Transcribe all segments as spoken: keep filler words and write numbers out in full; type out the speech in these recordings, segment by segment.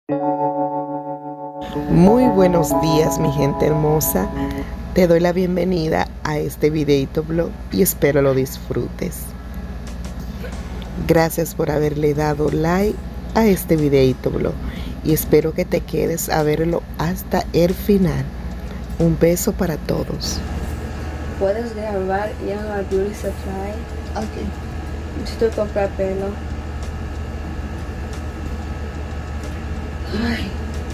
Muy buenos días, mi gente hermosa. Te doy la bienvenida a este videito blog y espero lo disfrutes. Gracias por haberle dado like a este videito blog y espero que te quedes a verlo hasta el final. Un beso para todos. Puedes grabar ya en la Beauty Supply. Ok. Necesito comprar pelo. Ay.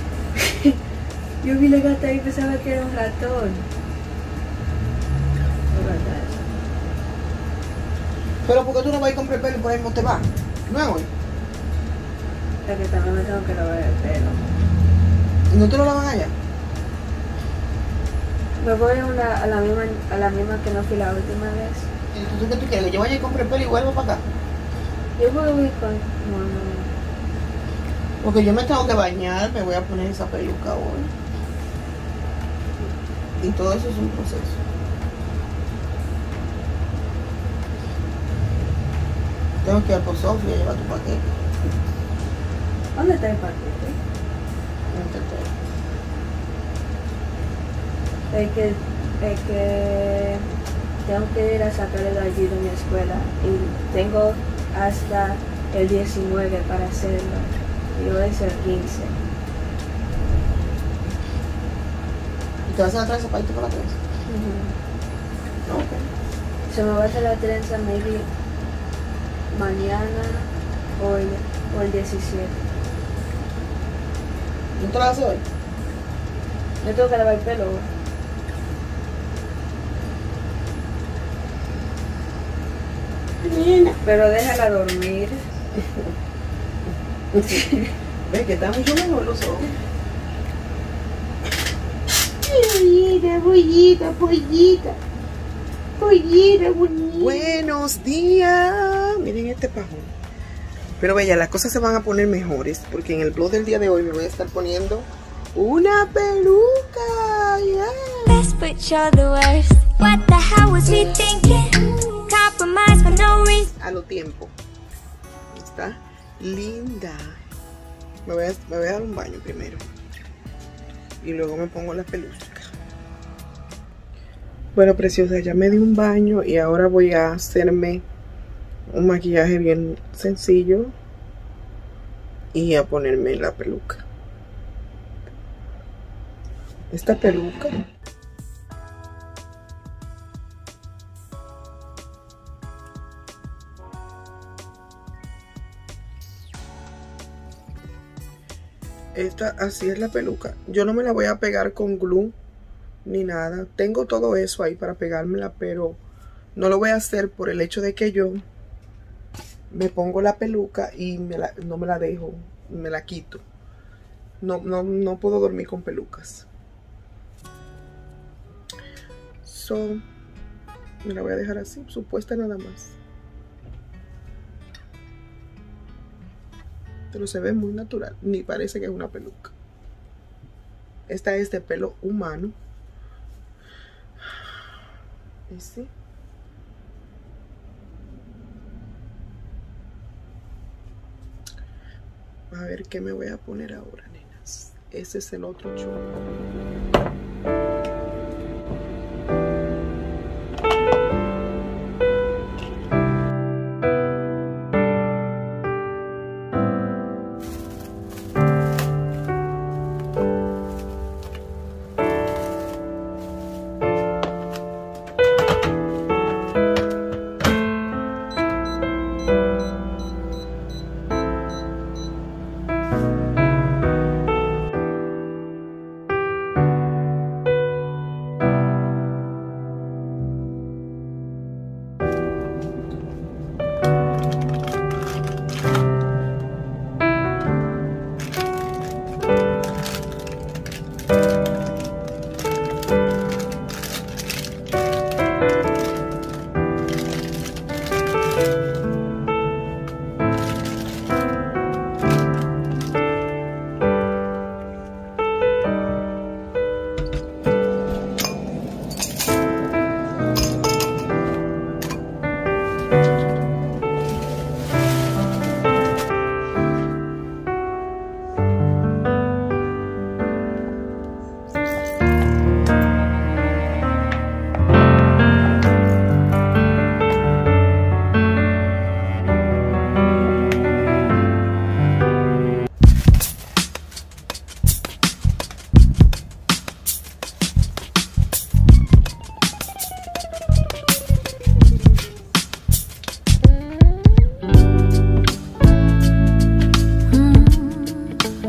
Yo vi la gata y pensaba que era un ratón. No verdad. Pero ¿por qué tú no vas a comprar pelo y por ahí no te vas? No es hoy. Es que también me tengo que lavar el pelo. ¿Y no te lo lavan allá? Me voy a, una, a, la misma, a la misma que no fui la última vez. Entonces, ¿qué tú quieres? ¿Que yo vaya y compre pelo y vuelvo para acá? Yo voy con... No, no. Porque yo me tengo que bañar, me voy a poner esa peluca hoy. Y todo eso es un proceso. Tengo que ir por Sofía a llevar tu paquete. ¿Dónde está el paquete? Es que, es que tengo que ir a sacar el ayudo en mi escuela y tengo hasta el diecinueve para hacerlo. Y hoy es el quince. ¿Y te vas a hacer la trenza para irte con la trenza? Uh-huh. Ok. Se me va a hacer la trenza maybe mañana o el, o el diecisiete. ¿No te la haces hoy? Yo tengo que lavar el pelo hoy. Nena. Pero déjala dormir. Ves que está mucho mejor los ojos. Pollita, pollita, pollita. Pollita, bonita. Buenos días. Miren este pajón. Pero vaya, las cosas se van a poner mejores porque en el blog del día de hoy me voy a estar poniendo una peluca. Yeah. Best but you're the worst. What the hell was we thinking? Compromise for no reason. A lo tiempo. Está linda. Me voy, a, me voy a dar un baño primero. Y luego me pongo la peluca. Bueno, preciosa, ya me di un baño y ahora voy a hacerme un maquillaje bien sencillo y a ponerme la peluca. Esta peluca esta así es la peluca. Yo no me la voy a pegar con glue ni nada. Tengo todo eso ahí para pegármela, pero no lo voy a hacer por el hecho de que yo me pongo la peluca y me la, no me la dejo, me la quito. No, no, no puedo dormir con pelucas. So, me la voy a dejar así, supuesta nada más. Pero se ve muy natural, ni parece que es una peluca. Esta es de pelo humano. ¿Y sí? A ver qué me voy a poner ahora, nenas. Ese es el otro chorro.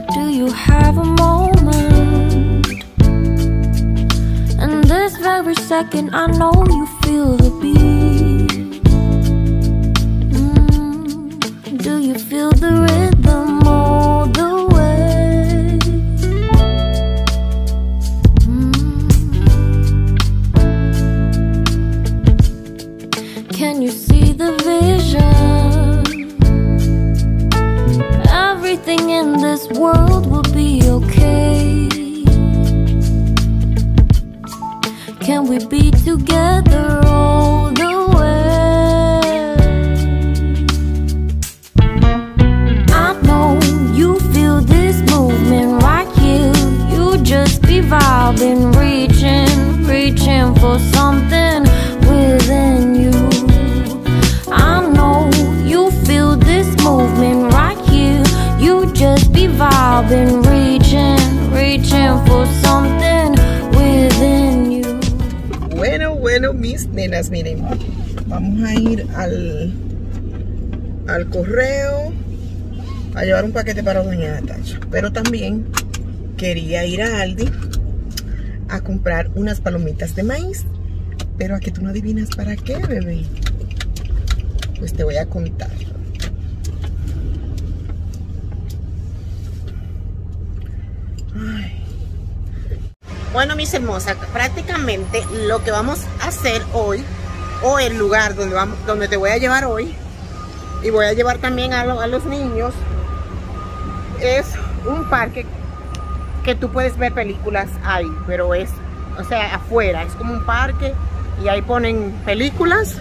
do you have a moment? And this very second I know you feel the beat. mm, Do you feel the rhythm all the way? mm. Can you see the vision? Everything in this world will be okay. Can we be together all the way? I know you feel this movement right here. You just be vibing, reaching, reaching for something within you. I know you feel this movement right here. You just be vibing, reaching, reaching for something within you. Bueno, bueno, mis nenas, miren, vamos a ir al, al correo a llevar un paquete para doña Natacha. Pero también quería ir a Aldi a comprar unas palomitas de maíz. Pero a que tú no adivinas para qué, bebé. Pues te voy a contar. Ay. Bueno, mis hermosas, prácticamente lo que vamos a hacer hoy, o el lugar donde, vamos, donde te voy a llevar hoy, y voy a llevar también a, lo, a los niños, es un parque que tú puedes ver películas ahí, pero es, o sea, afuera, es como un parque y ahí ponen películas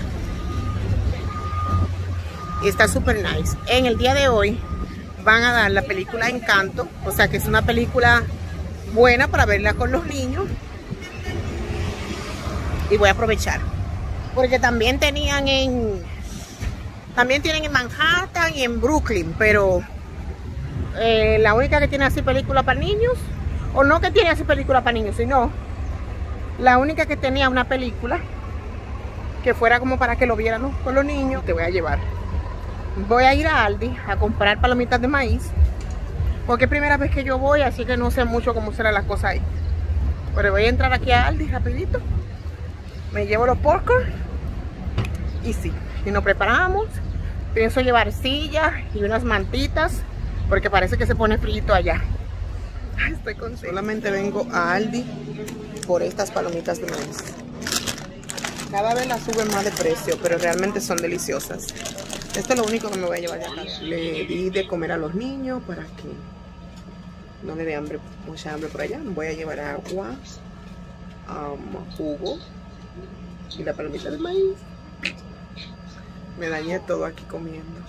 y está súper nice. En el día de hoy van a dar la película Encanto, o sea que es una película buena para verla con los niños, y voy a aprovechar porque también tenían en también tienen en Manhattan y en Brooklyn, pero eh, la única que tiene así película para niños, o no que tiene así película para niños, sino la única que tenía una película que fuera como para que lo vieran, ¿no?, con los niños, te voy a llevar. Voy a ir a Aldi a comprar palomitas de maíz, porque es primera vez que yo voy, así que no sé mucho cómo serán las cosas ahí. Pero voy a entrar aquí a Aldi rapidito, me llevo los popcorn y sí, y nos preparamos. Pienso llevar sillas y unas mantitas, porque parece que se pone frío allá. Ay, estoy contenta. Solamente vengo a Aldi por estas palomitas de maíz. Cada vez las suben más de precio, pero realmente son deliciosas. Esto es lo único que me voy a llevar de acá. Le di de comer a los niños para que no le dé hambre, mucha hambre por allá. Me voy a llevar agua, um, jugo y la palomita de maíz. Me dañé todo aquí comiendo.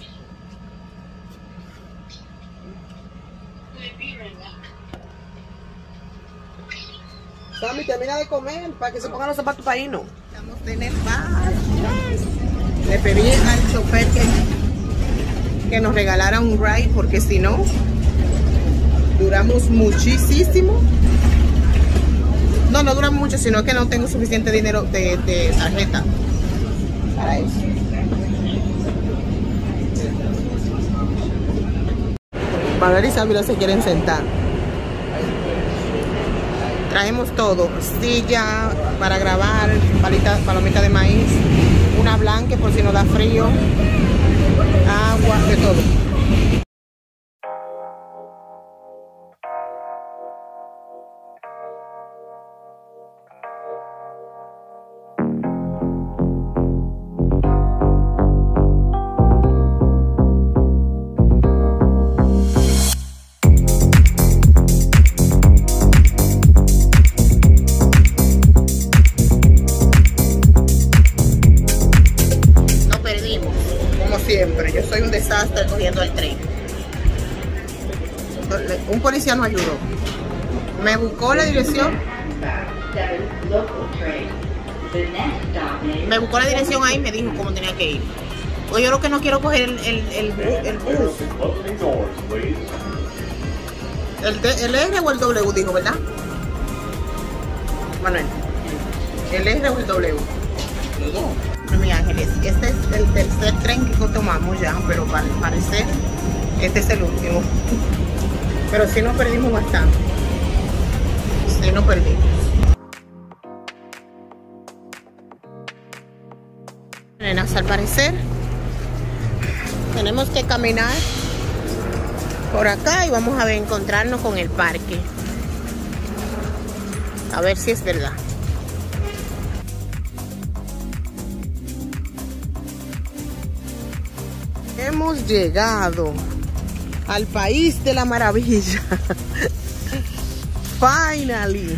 Sammy, termina de comer para que se pongan los zapatos para irnos. Estamos en el bar. Le pedí al chofer que, que nos regalara un ride, porque si no, duramos muchísimo. No, no duramos mucho, sino que no tengo suficiente dinero de, de tarjeta para eso. Valeria y Samira se quieren sentar. Traemos todo, silla para grabar, palita, palomita de maíz, una blanca por si nos da frío, agua, de todo. Siempre, yo soy un desastre cogiendo el tren. Un policía nos ayudó, me buscó la dirección, me buscó la dirección ahí y me dijo cómo tenía que ir. Pues yo lo que no quiero coger el, el, el, el bus, el, el R o el W, dijo, ¿verdad, Manuel? El R o el W. Mi ángeles, este es el tercer tren que tomamos ya, pero al parecer este es el último. Pero sí nos perdimos bastante. Sí nos perdimos. Nenas, al parecer tenemos que caminar por acá y vamos a ver, encontrarnos con el parque. A ver si es verdad. Hemos llegado al país de la maravilla. Finally.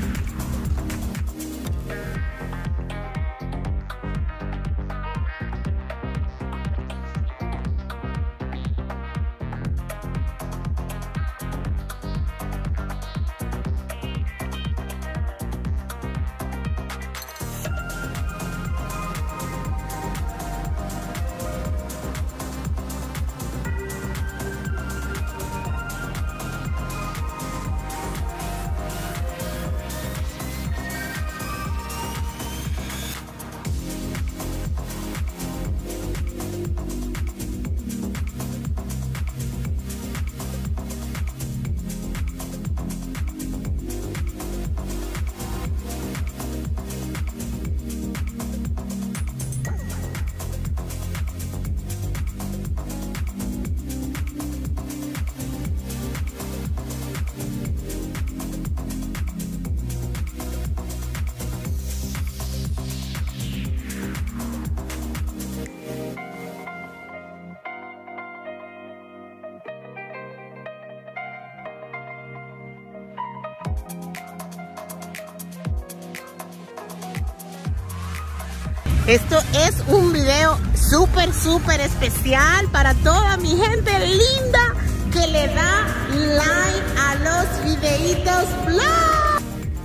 Esto es un video súper, súper especial para toda mi gente linda que le da like a los videitos vlog.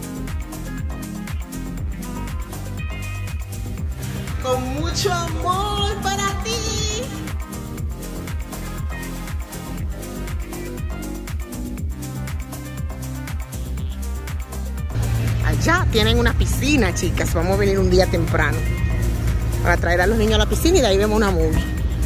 Con mucho amor para ti. Allá tienen una piscina, chicas. Vamos a venir un día temprano para traer a los niños a la piscina y de ahí vemos una movie.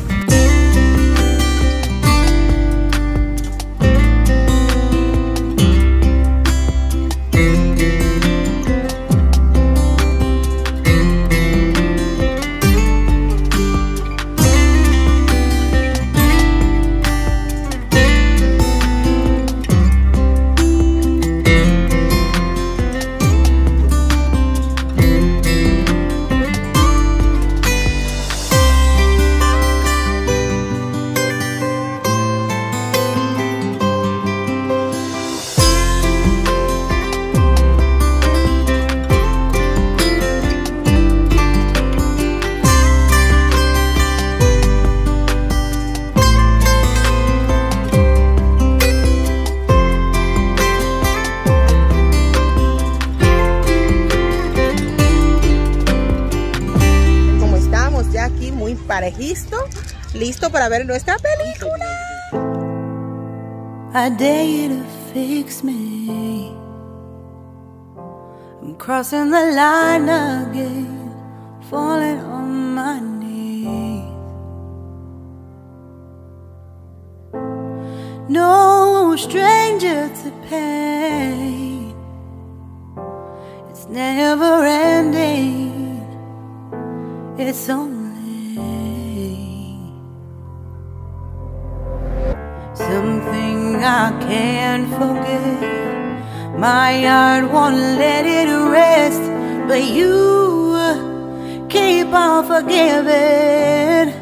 Parejisto, listo para ver nuestra película. I dare you to fix me. I'm crossing the line again, falling on my knees. No stranger to pain, it's never ending, it's only something I can't forget. My heart won't let it rest, but you keep on forgiving.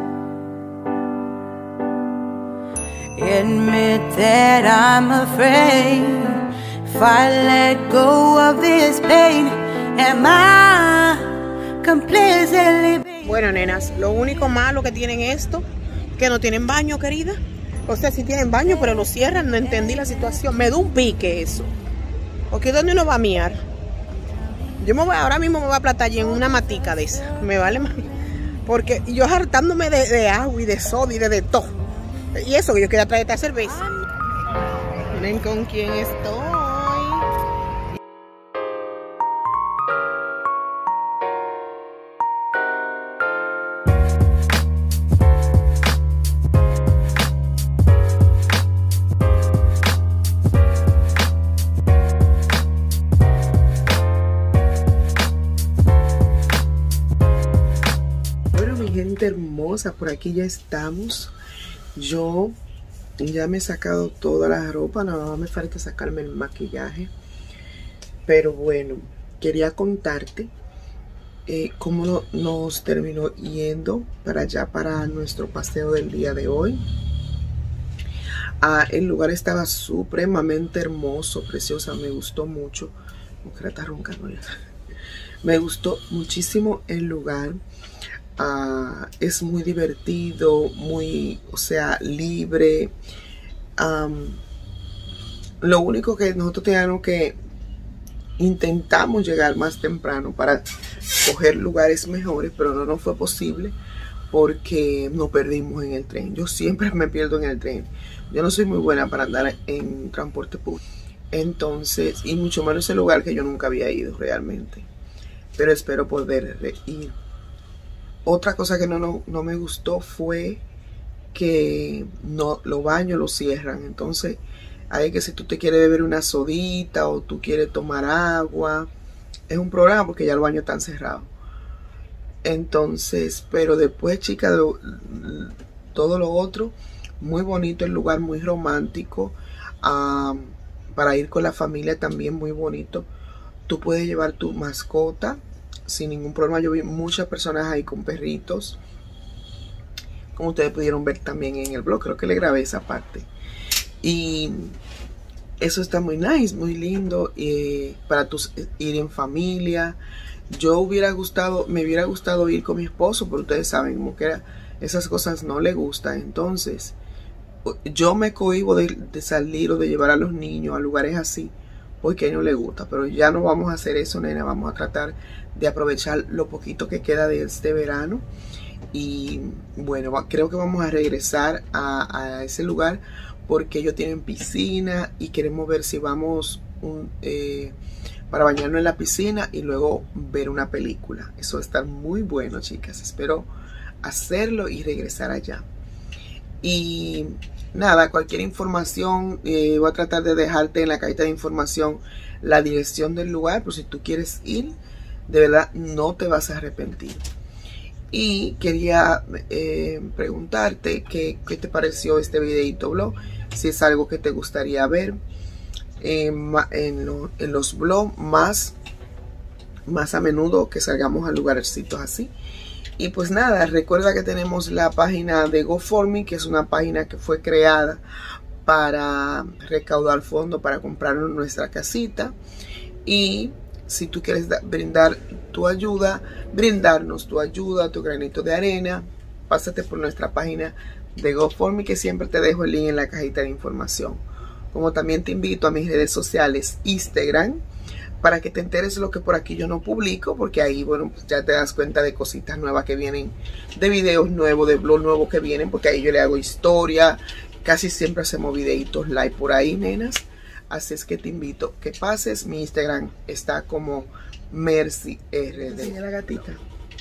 Admit that I'm afraid if I let go of this pain, am I completely... Bueno, nenas, lo único malo que tienen esto, que no tienen baño, querida. O sea, sí tienen baño, pero lo cierran. No entendí la situación. Me da un pique eso. ¿Ok? ¿Dónde uno va a miar? Yo me voy, ahora mismo me voy a platar allí en una matica de esa. Me vale más. Porque yo hartándome de, de agua y de soda y de, de todo. Y eso que yo quería traer esta cerveza. Miren con quién estoy. hermosa, por aquí ya estamos. Yo ya me he sacado toda la ropa, nada más me falta sacarme el maquillaje. Pero bueno, quería contarte eh, cómo no, nos terminó yendo para allá, para nuestro paseo del día de hoy. Ah, el lugar estaba supremamente hermoso, preciosa, me gustó mucho. Mujer está roncando ya. Me gustó muchísimo el lugar. Uh, es muy divertido, muy, o sea, libre. Um, lo único que nosotros teníamos que intentamos llegar más temprano para coger lugares mejores, pero no nos fue posible porque nos perdimos en el tren. Yo siempre me pierdo en el tren. Yo no soy muy buena para andar en transporte público. Entonces, y mucho menos ese lugar que yo nunca había ido realmente. Pero espero poder ir. Otra cosa que no, no, no me gustó fue que no, los baños los cierran. Entonces, hay que si tú te quieres beber una sodita o tú quieres tomar agua, es un problema porque ya los baños están cerrados. Entonces, pero después, chicas, lo, todo lo otro, muy bonito el lugar, muy romántico. Um, para ir con la familia también muy bonito. Tú puedes llevar tu mascota sin ningún problema. Yo vi muchas personas ahí con perritos, como ustedes pudieron ver también en el blog. Creo que le grabé esa parte. Y eso está muy nice, muy lindo eh, para tus, ir en familia. Yo hubiera gustado, me hubiera gustado ir con mi esposo, pero ustedes saben como que era, esas cosas no le gustan. Entonces yo me cohíbo de, de salir o de llevar a los niños a lugares así porque a él no le gusta, pero ya no vamos a hacer eso, nena. Vamos a tratar de aprovechar lo poquito que queda de este verano. Y bueno, creo que vamos a regresar a, a ese lugar porque ellos tienen piscina y queremos ver si vamos un, eh, para bañarnos en la piscina y luego ver una película. Eso va a estar muy bueno, chicas. Espero hacerlo y regresar allá. Y nada, cualquier información, eh, voy a tratar de dejarte en la cajita de información la dirección del lugar, por si tú quieres ir, de verdad no te vas a arrepentir. Y quería eh, preguntarte qué, qué te pareció este videito blog, si es algo que te gustaría ver eh, en, lo, en los blogs más, más a menudo, que salgamos a lugarcitos así. Y pues nada, recuerda que tenemos la página de GoFundMe, que es una página que fue creada para recaudar fondos para comprarnos nuestra casita. Y si tú quieres brindar tu ayuda, brindarnos tu ayuda, tu granito de arena, pásate por nuestra página de GoFundMe, que siempre te dejo el link en la cajita de información. Como también te invito a mis redes sociales, Instagram, para que te enteres de lo que por aquí yo no publico, porque ahí, bueno, pues ya te das cuenta de cositas nuevas que vienen, de videos nuevos, de blogs nuevos que vienen, porque ahí yo le hago historia, casi siempre hacemos videitos live por ahí, nenas. Así es que te invito que pases. Mi Instagram está como Mercy R D. La gatita.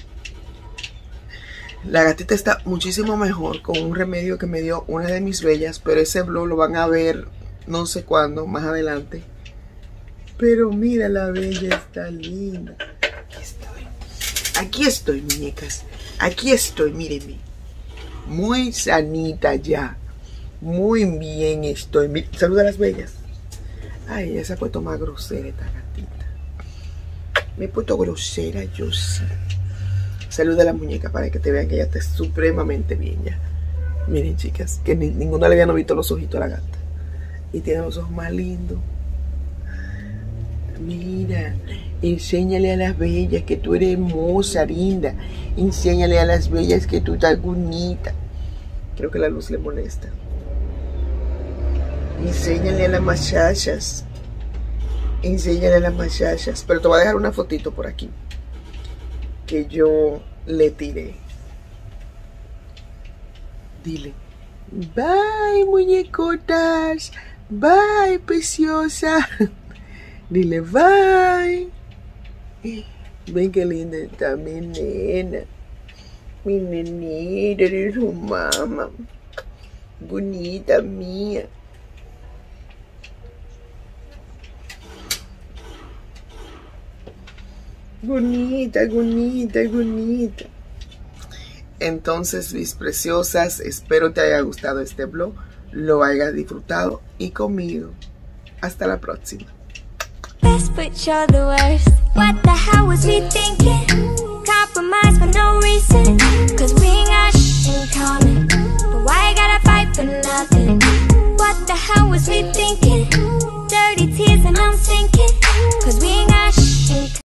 La gatita está muchísimo mejor con un remedio que me dio una de mis bellas, pero ese blog lo van a ver no sé cuándo, más adelante. Pero mira, la bella está linda. Aquí estoy. Aquí estoy, muñecas. Aquí estoy, mírenme. Muy sanita ya. Muy bien estoy. Saluda a las bellas. Ay, ella se ha puesto más grosera esta gatita. Me he puesto grosera, yo sí. Saluda a la muñeca para que te vean que ella está supremamente bien ya. Miren, chicas, que ni, ninguna le habían visto los ojitos a la gata. Y tiene los ojos más lindos. Mira, enséñale a las bellas que tú eres hermosa, linda. Enséñale a las bellas que tú estás bonita. Creo que la luz le molesta. Enséñale a las muchachas. Enséñale a las muchachas. Pero te voy a dejar una fotito por aquí que yo le tiré. Dile, bye, muñecotas. Bye, preciosa. Dile bye. Ven qué linda está mi nena. Mi nenita, eres su mamá. Bonita mía. Bonita, bonita, bonita. Entonces, mis preciosas, espero te haya gustado este vlog, lo hayas disfrutado y conmigo. Hasta la próxima. Best, but you're the worst. What the hell was we thinking? Compromise for no reason. Cause we ain't got sh in common. But why you gotta fight for nothing? What the hell was we thinking?